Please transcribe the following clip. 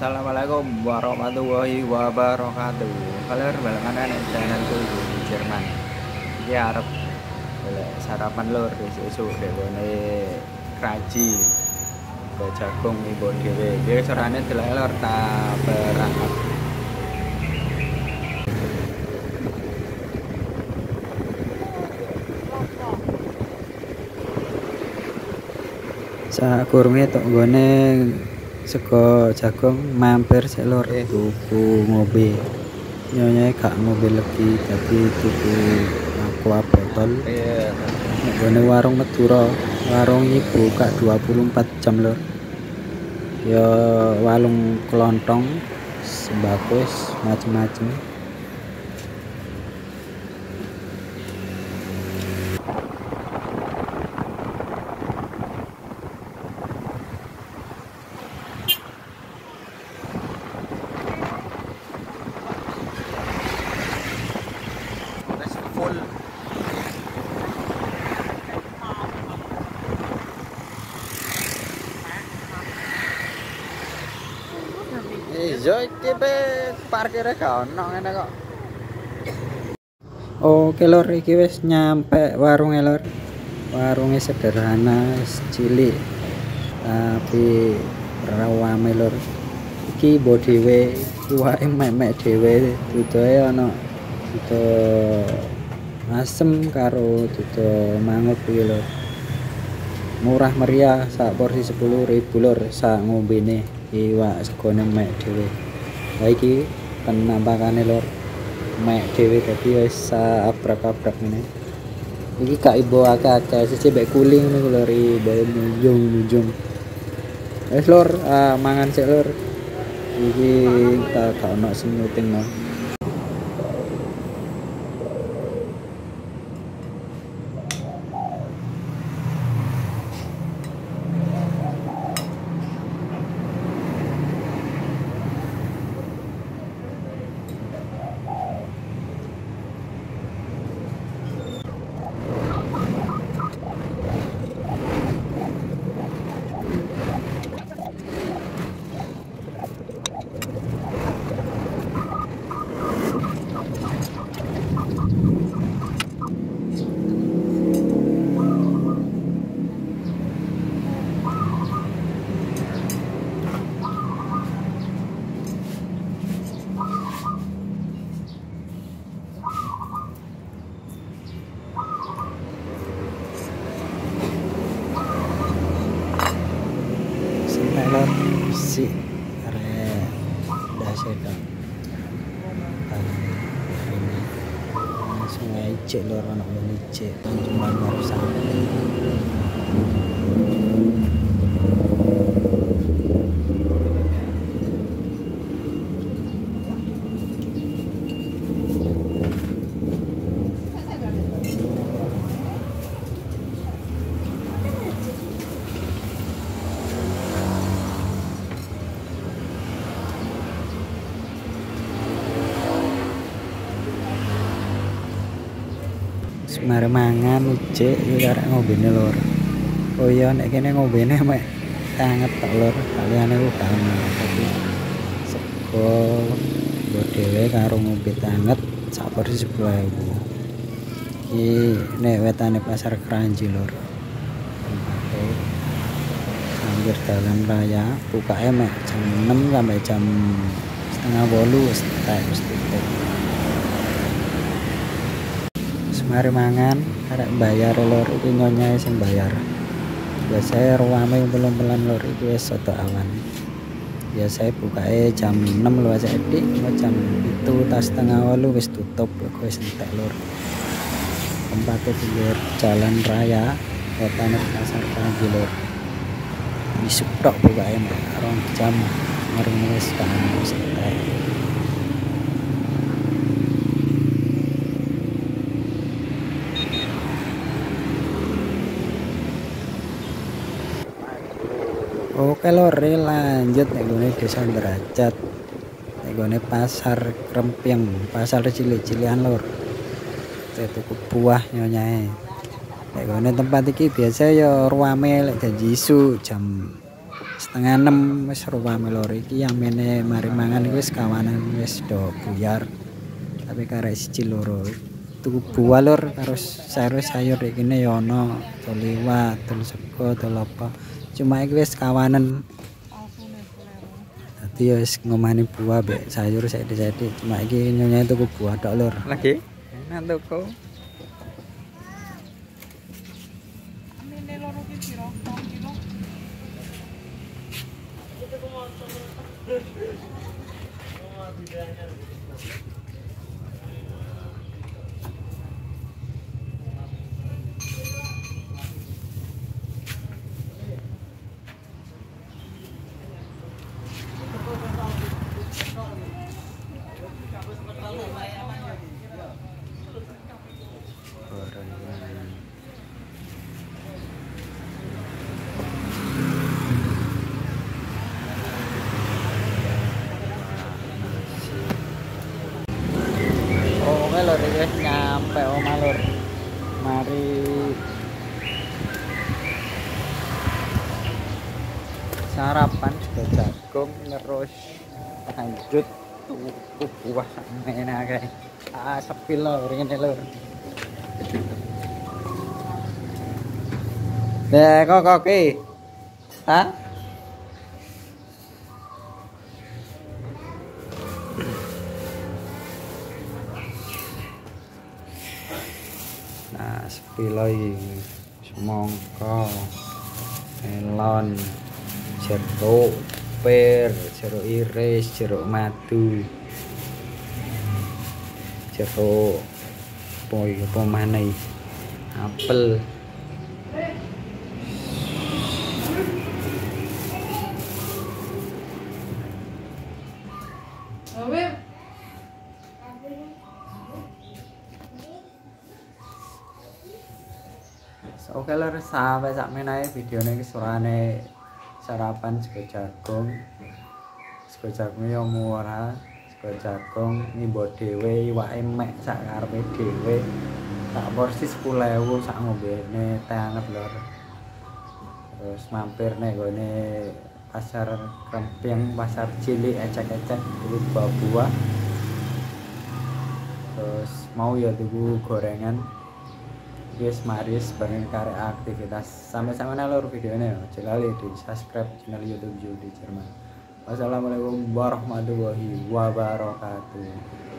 Assalamualaikum warahmatullahi wabarakatuh. Kalian balik mana nih channelku di Jerman. Iki arep golek sarapan lur sesuk dene kraji ke jagung ibu dhewe. Iki sorane delok lur ta berangkat. Sakurunge tok nggone sego jagung mampir sik lur tuku ngombe. Nyonya gak ngombe legi dadi tuku aqua botol. Nek gone warung Madura, warung iki buka 24 jam lur. Ya walung kelontong, sembako macem-macem. Full. Iya iki pe parkire gak ono ngene kok. Oke lor, iki wis nyampe warunge lor. Warunge sederhana, cilik tapi rawame lor. Iki mbok dhewe, iwake mek-mek dhewe, dudoe ana dudo asem karo dudo mangut kuwi lho. Murah meriah sak porsi 10.000 lur sak ngombene iwak segone mek dhewe. Ha iki penampakane lur. Mek dhewe dadi wis abrak-abrak ngene. Iki gak ibo akeh-akeh siji mek kuling niku lur bae nunjung. Wis lur mangan sik lur. Iki gak ono sing nyuting no. Lor si are dase dong ini langsung aja lor anak menicik cuma harus sampai mari mangan ujek iki arek ngombene lur. Oh iya nek kene ngombene mek anget tok lur. Kaliyane ku gak ono. Tapi sego yo dhewe karo ngombe anget sak porsi 10.000. Iki nek wetane pasar Kranji lur. Tempate hampir dalam raya bukake mek jam 6 sampai jam setengah 8 wis tutup. Mari mangan, arek bayar lor iki nyonya sing bayar. Biasanya ruame belum-belum lor iki wis soto awan. Biasanya bukake jam 6 lho saiki, jam 7:30 wis tutup wis entek lor. Tempatnya pinggir jalan raya, wetane pasar Kranji lor. Isuk tok bukake 2 jam, mari wis kan wis entek. Oke lor, lanjut nek gone desa Derajat. Nek gone pasar Kremping, pasar cilik-cilikan lor. Tuku buah nyonyae. Nek gone tempat iki biasa ya ruame lek janji isu jam 5:30 wis ruwame lur. Iki amene mari mangan iki wis kawanan wis do buyar. Tapi karek siji loro. Tuku buah lur karo sayur iki kene ya ono tol liwat, tol sego, tol apa. Cuma iki wis kawanan. Dadi ya wis ngomani buah mbek sayur saiki. Cuma iki nyonya tuku buah tok lur. Lagi enak tuku. Oke lur, wis nyampe omah lur. Mari sarapan juga jagung terus lanjut tuku buah enak kae. Sepi lur ngene lur. Kok ki. Hah? Nah, sepilo iki semangka, melon, jeruk, pir, jeruk iris, jeruk madu, jeruk apa maneh, apel. Oke lur, sampai sakmene videone iki surane sarapan sego jagung. Sego jagung yo murah, sego jagung ngimbo dhewe iwake mek sak karepe dhewe. Sak porsi 10.000 sak ngombene teh anget lur. Terus mampir nek gone pasar Kremping, pasar cilik ecek-ecek tuku buah-buah. Terus mau ya tuku gorengan. Wis maris bareng karek aktivitas sampai sampeyan lur videone aja lali di subscribe channel YouTube Judi Jerman. Wassalamualaikum warahmatullahi wabarakatuh.